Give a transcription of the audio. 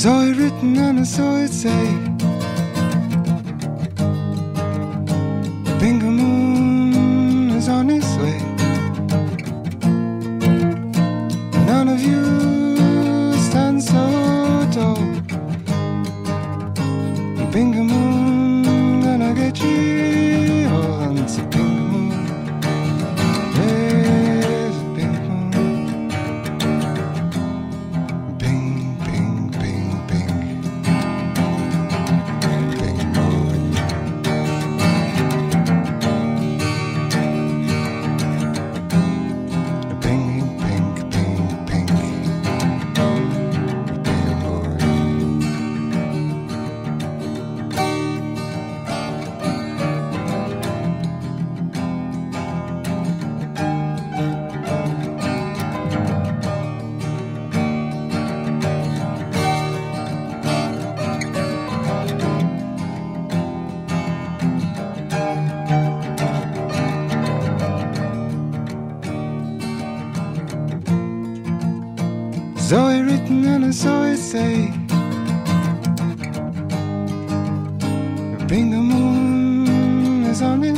Saw it written and I saw it say, the Bingo Moon is on its way. None of you stand so tall. The Bingo Moon gonna get you all. It's a Bingo Moon. There's a Bingo Moon. Bing, bing, bing, bing. Bingo Moon. Bing, bing, bing, bing. Bingo Moon. Saw it written and I saw it say, the Bingo Moon is on its